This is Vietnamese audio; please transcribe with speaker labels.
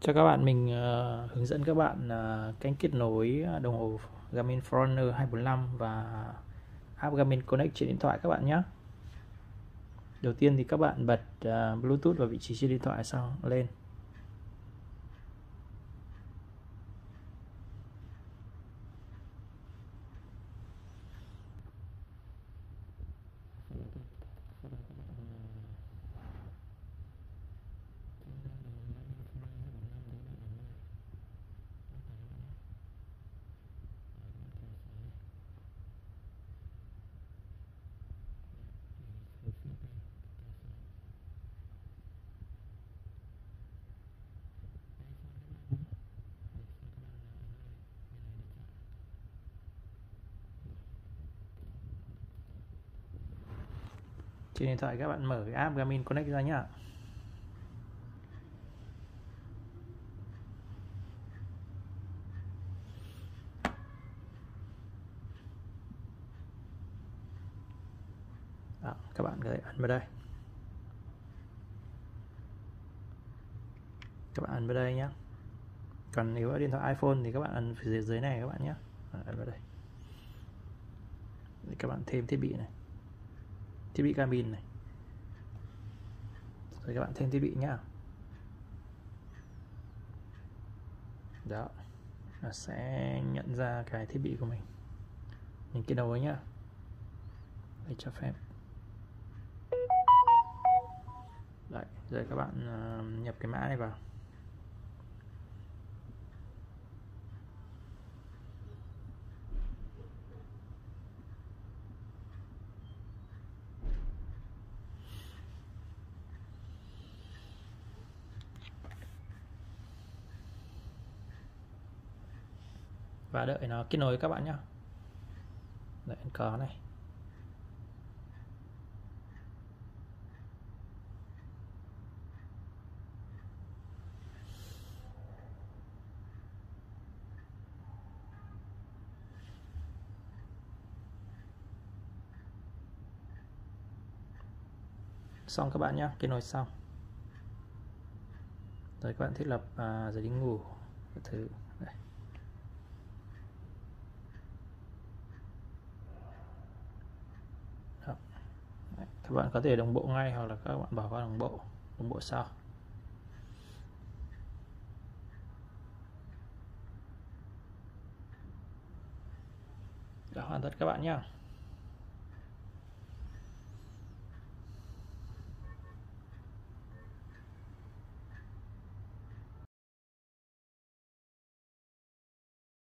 Speaker 1: Cho các bạn mình hướng dẫn các bạn cách kết nối đồng hồ Garmin Forerunner 245 và app Garmin Connect trên điện thoại các bạn nhé. Đầu tiên thì các bạn bật Bluetooth vào vị trí trên điện thoại xong lên. Trên điện thoại các bạn mở cái app Garmin Connect ra nhé. Đó, các bạn có thể ấn vào đây. Các bạn ấn vào đây nhé. Còn nếu ở điện thoại iPhone thì các bạn ấn phía dưới này các bạn nhé. Ấn vào đây. Để các bạn thêm thiết bị này. Thiết bị Garmin này. Rồi các bạn thêm thiết bị nhá. Đó, nó sẽ nhận ra cái thiết bị của mình kết nối nhá. Để cho phép. Đấy, rồi các bạn nhập cái mã này vào. Và đợi nó kết nối các bạn nhé. Đợi có này. Xong các bạn nhé, kết nối xong. Rồi các bạn thiết lập giờ đi ngủ các thứ. Đây. Đó. Đấy. Các bạn có thể đồng bộ ngay hoặc là các bạn bỏ qua đồng bộ sau. Đã hoàn tất các bạn nhé.